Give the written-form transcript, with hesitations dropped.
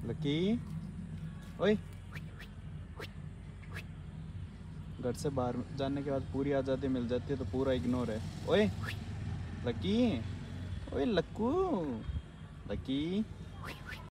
Lucky, ओए। घर से बाहर जाने के बाद पूरी आज़ादी मिल जाती है तो पूरा इग्नोर है। ओए लकी, ओए लक्कू, लकी।